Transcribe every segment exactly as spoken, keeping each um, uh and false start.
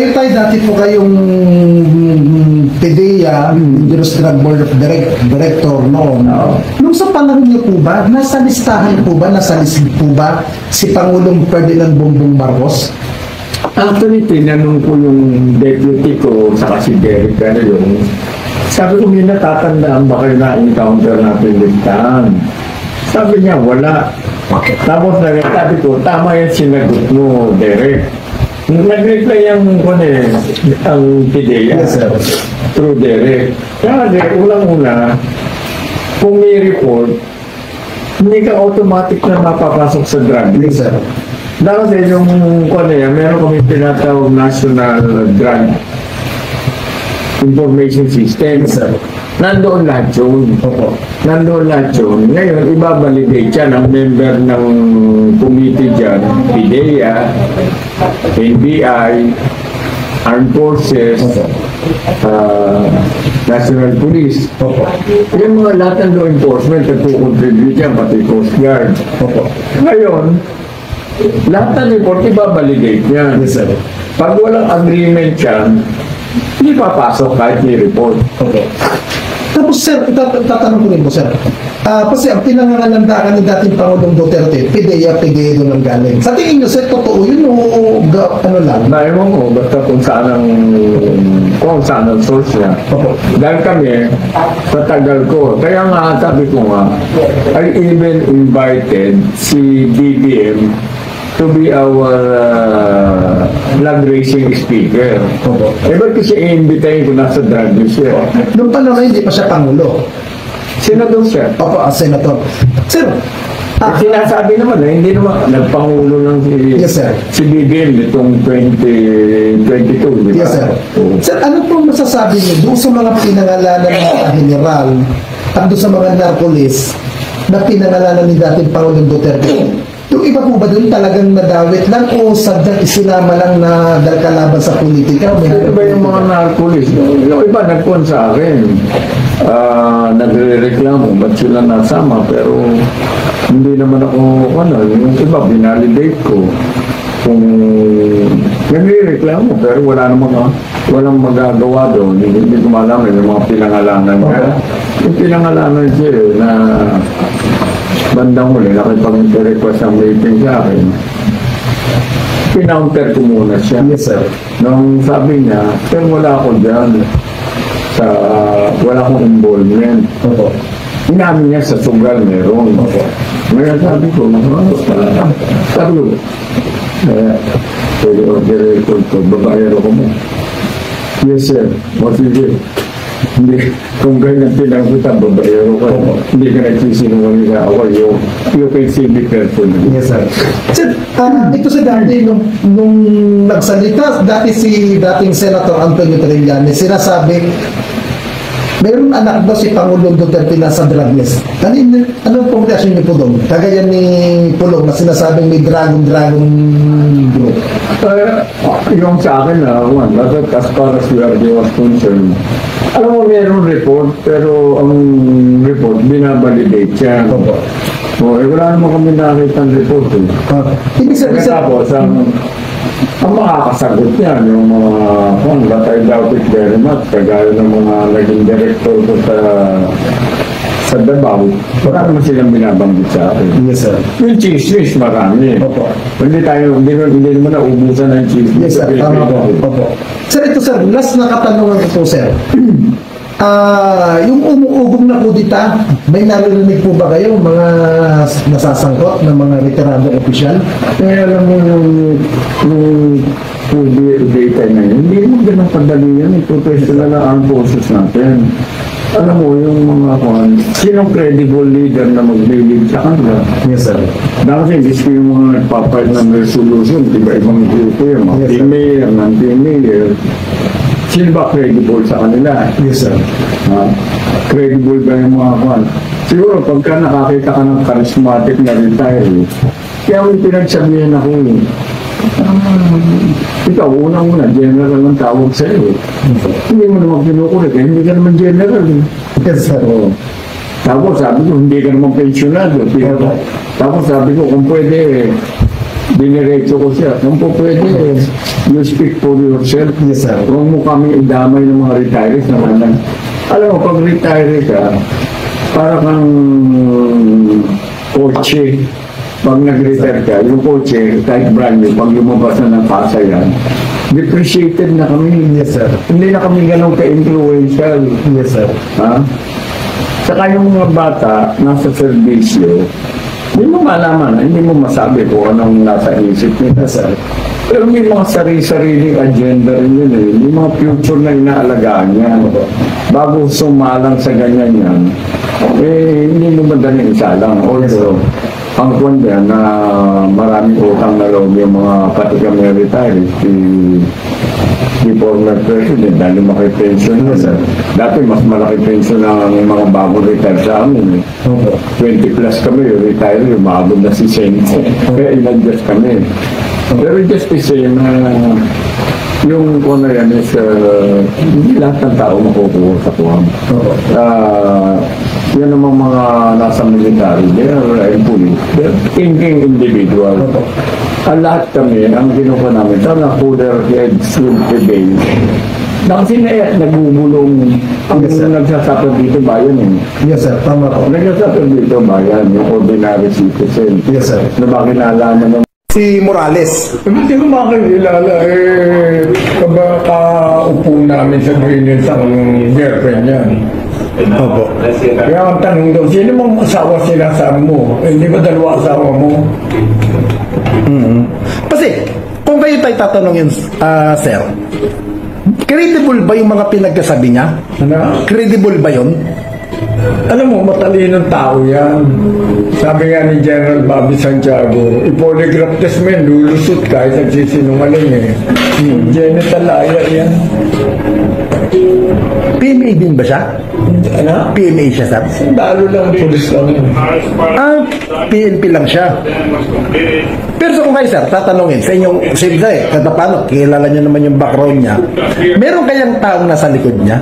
kayo tayo, dati po kayong P D E A, Dangerous Drug Board of Direct, Director noon. Oo. Nung sa panahon niyo po ba, nasa listahan po ba, nasa list po ba si Pangulong Ferdinand Bongbong Marcos? Actually, tinanong ko yung deputy ko sa si Derek ano yung sabi ko, may natatandaan ba kayo na encounter natin listahan? Sabi niya, wala. Tapos nagsabi ko, tama yung sinagot mo, Derek. Nag-reply yung kung eh, ang P D E A. Yes, sir. Through Derek. Kaya Derek, ulang-una, kung may report, hindi ka automatic na mapapasok sa drug. Yes, sir. Dahil yung kung eh, meron kami tinatawag National Drug Information System. Yes, sir. Nandoon lahat yun. Opo. Nandoon lahat yun. Ngayon, ibabalidate siya ng member ng committee dyan, P D E A, N B I, Armed Forces, uh, National Police. Opo. Yung mga lahat ng law enforcement na po-contribute yan, pati Coast Guard. Opo. Ngayon, lahat ng report, ibabalidate yan. Yes, sir. Pag walang agreement yan, hindi papasok kahit may report. Opo. Tapos sir, itat- tatanong ko rin po sir. Ah, kasi ang pinangangalandakan ni dating Pangulong Duterte, P D E A, P D E A doon ang galing. Sa tingin niyo sir, totoo yun o ga- ano lang? Naiwan ko, basta kung saan ang, kung saan ang source niya. Opo. Dahil kami, sa tagal ko, kaya nga sabi ko nga, I even invited si B B M to be our uh, flag racing speaker. Opo. Eh, ba't kasi i-invitahin ko nasa drug news siya? Noong panahon hindi pa siya Pangulo. Senador siya. Opo, as senator. Sir, At sinasabi naman eh, hindi naman nagpangulo ng si, Yes, sir. si B B M itong twenty twenty-two, di ba? yes sir. Oo. Sir, ano pong masasabi niyo doon sa mga pinangalanan ng mga general at doon sa mga narcolis na pinangalanan ni dating Pangulong Duterte? Yung iba po ba doon talagang nadawit lang o sadyang isinama lang na dahil kalaban sa politika? May Ano ba yung mga narcolis? Yung, yung iba nagpuan sa akin. Ah, nagre-reklamo, ba't sila nasama? Pero hindi naman ako, ano, yung iba, binalidate ko. Kung nagre-reklamo, pero wala namang, walang magagawa doon. Hindi, hindi ko malaman yung mga pinangalanan niya. Yung pinangalanan siya eh, na bandang huli, nakipag-request ang meeting sa akin. Pinounter ko muna siya. Yes, sir. Nung sabi niya, pero wala ako dyan. Sa, wala akong involvement. Opo. Inamin niya sa sugal meron. Opo. Ngayon sabi ko, ano pala? Sabi ko, eh, pwede order record ko, babayaro ko mo. Yes, sir. O sige. Hindi, kung ganyan pinangkutan, babayaro ko. Hindi ka nagsisinungaling sa ako. You, you can see me carefully. Yes, sir. Sir, ah, ito sa dati, nung, nung nagsalita, dati si dating Senator Antonio Trillanes, sinasabi, mayroong anak daw si Pangulong Duterte nasa drug list. Ano, ano pong reaction niyo po doon? Kagaya ni Pulong na sinasabing may dragon-dragon group. Uh, yung sa akin na, one, as far as we are was concerned, alam mo, mayroong report, pero ang report, binabalidate siya. Opo. O, eh, wala naman kami nakita ng report. Eh. Ah, ibig sabihin, sir, Tapos, ang, ang makakasagot niyan, yung mga, kung that I doubt it very much, kagaya ng mga naging director ko sa sa Davao, wala naman silang binabanggit sa akin. yes, sir. Yung chismis, marami. Opo. Hindi tayo, hindi, hindi naman naubusan ng chismis. Yes, sir. Tama po. Opo. Sir, ito sir, last na katanungan ko po, sir. Ah, yung umuugong na kudita, may narinig po ba kayo mga nasasangkot ng mga veteranong opisyal? Kaya alam mo yung, yung data na yun, hindi mo ganang padali yan. Professional na armed forces natin. Alam mo, yung mga kwan, sinong credible leader na mag-lead sa kanila? Yes, sir. Dahil hindi ko yung mga nagpapayat ng resolution, iba-ibang grupo yung mga Yes, sir. team-mayor, non-team-mayor. Sino ba credible sa kanila? Yes, sir. Ah, credible ba yung mga kwan? Siguro, pagka nakakita ka ng charismatic na retiree, kaya may pinagsabihin ako eh. Ah, ikaw, unang-una, general ang tawag sa iyo. Hindi mo naman kinukulit, eh, hindi ka naman general. Eh. Yes, sir. Oo. Tapos sabi ko, hindi ka naman pensionado. Pero, tapos sabi ko, kung pwede, diniretso ko siya. Kung po pwede, You speak for yourself. Yes, sir. Huwag mo kami idamay ng mga retirees na naman. Alam mo, pag retire ka, para kang kotse. Pag nag-retire ka, yung kotse, kahit brand new, pag lumabas na ng pasa yan, depreciated na kami. Yes, sir. Hindi na kami ganun ka-influential. Yes, sir. Ha? Saka yung mga bata, nasa servisyo, hindi mo malaman, hindi mo masabi kung anong nasa isip nila. Yes, sir. Pero may mga sarili-sariling agenda rin yun eh. May mga future na inaalagaan niya. Bago sumalang sa ganyan yan, eh, hindi mo madaling isa lang. Also, ang kwan yan na maraming utang na loob yung mga pati kami retirees, si, si former president, dahil lumaki pension na. Yes, sir. Dati mas malaki pension ng mga bagong retire sa amin. Eh. Opo. twenty plus kami, yung retire, umabot na si Senko. Kaya in-adjust kami. Pero just to say na yung kung na yan is uh, hindi lahat ng tao makukuha sa kuwam. Uh, yan namang mga nasa military, they are uh, police, they're thinking individual. Ang lahat kami, ang kinuha namin, sana cooler heads will prevail. Na kasi na nagugulong ang Yes, sir. nagsasapag dito bayan eh. Yes, sir. Tama po. Nagsasapag dito bayan, yung ordinary citizen. Yes, sir. Na makinalaman ng Si Morales. hindi ko makakilala eh, kabakaupo namin sa Greenhill sa girlfriend niya. Opo. Kaya ang tanong daw, sino mong asawa sinasabi mo? Eh, hindi ba dalawa asawa mo? Kasi, kung kayo tayo tatanungin, ah, sir, credible ba yung mga pinagkasabi niya? Ano? Credible ba yun? Alam mo, matalinong tao yan. Sabi nga ni General Bobby Santiago, i-polygraph test mo yan, lulusot kahit nagsisinungaling eh. Genital liar yan. P M A din ba siya? Ano? P M A siya, sir? Dalo lang, pulis lang yun. Ah, P N P lang siya. Pero sa kung kayo, sir, tatanungin sa inyong, save sa eh, kada paano, kilala niyo naman yung background niya. Meron kayang taong nasa likod niya?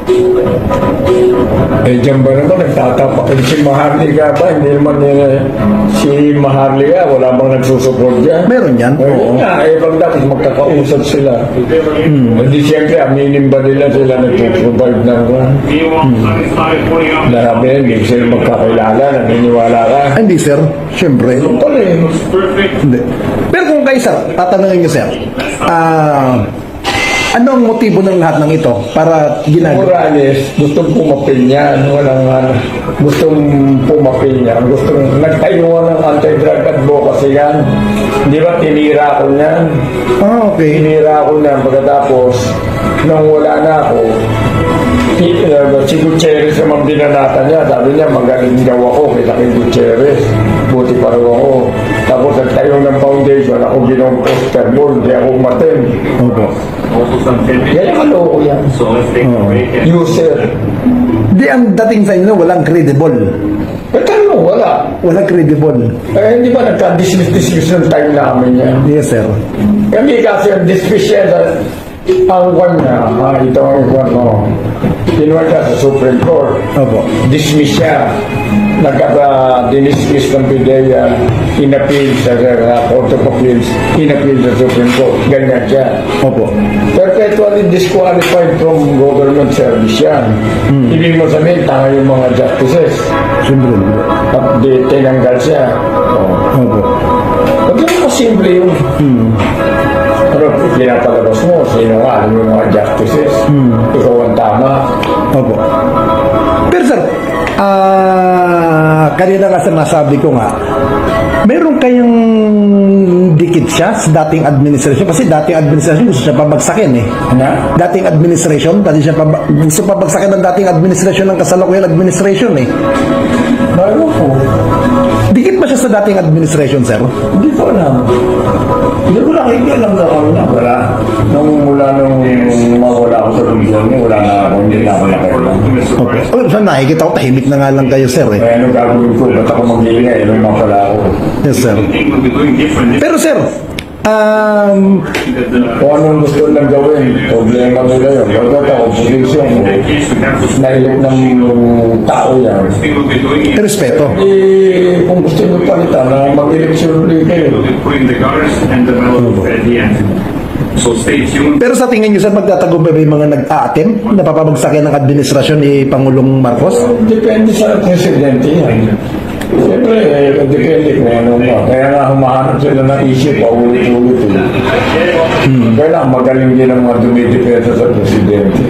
Eh, dyan ba naman nagtatapak si Maharlika ba? Hindi naman nila si Maharlika, wala bang nagsusupport dyan? Meron yan? Oo nga, eh, pag dapat magkakausap sila. Hmm. Hindi siyempre, aminin ba nila sila nagpo-provide ng hmm. Labi, hindi sila magkakilala, naniniwala ka. Ah, hindi, sir. Siyempre. Pala eh. Hindi. Pero kung kayo, sir, tatanungin niyo, sir, ah, ano ang motibo ng lahat ng ito para ginagawa? Morales, gustong pumapil niyan, walang ano, gustong pumapil niyan, gustong nagtayuan ng anti-drug advocacy yan. Di ba, tinira ko niyan. Ah, okay. Tinira ko niyan pagkatapos, nang wala na ako, si, uh, si Gutierrez naman binanatan niya, sabi niya, magaling daw ako, kita kay Gutierrez, buti pa raw ako. Tapos nagtayo ng foundation, ako ginong poster board, di ako umaten. Opo. Yan yung kaloko yan. Oh. User. Di ang dating sa inyo, walang credible. Eh, tayo, wala. Walang credible. Eh, hindi ba nagka-dismiss-dismiss ng time namin yan? Yes, sir. Kami kasi ang dismiss yan, ang kwan niya, ah, ito ang kwan mo, kinuha siya sa Supreme Court. Opo. Dismiss siya. Nagkaka-dismiss ng PIDEA, in-appeal sa uh, Court of Appeals, in-appeal sa Supreme Court. Ganyan siya. Opo. Perpetually disqualified from government service yan. Hmm. Ibig mo sabihin, tanga yung mga justices. Siyempre. At di, tinanggal siya. Oh. Opo. Pag yun mo simple yun. Hmm. Ano, pinapalabas mo, sino nga, alam yung mga justices. Hmm. Ikaw ang tama. Opo. Pero sir, ah, kanina nga sinasabi ko nga, meron kayong dikit siya sa dating administration kasi dating administration gusto siya pabagsakin eh. Ano? Dating administration, dati siya pab- gusto pabagsakin ng dating administration ng kasalukuyan administration eh. Bago po. Dikit ba siya sa dating administration, sir? Hindi ko alam. Hindi ko nakikita lang na ako na wala. Nung mula nung mawala ako sa lumbyon niya, wala na ako, hindi na ako nakikita. Okay. Oh, saan nakikita ko, tahimik na nga lang kayo, sir eh. Kaya anong gagawin ko, ba't ako mag-iingay, nung mapala ako. Yes, sir. Pero sir, um, Kung anong gusto lang gawin, problema nila yun. Bagat ako, posisyon mo, nailip ng tao yan. respeto. Eh, kung gusto nyo palitan, na mag-eleksyon ulit kayo. So states yung Pero sa tingin niyo, sir, magtatagumpay ba yung mga nag-a-attempt na papabagsakin ng administrasyon ni Pangulong Marcos? Depende sa presidente yan. Siyempre, eh, depende kung ano mo. Kaya nga humahanap sila ng issue pa ulit-ulit. eh. Kaya magaling din ang mga dumidepensa sa presidente.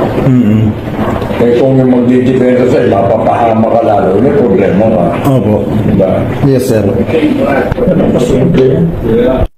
Eh kung yung magdidepensa sa'yo, mapapahama ka lalo, may problema ka. Opo. Diba? Yes, sir. Ano pa simple?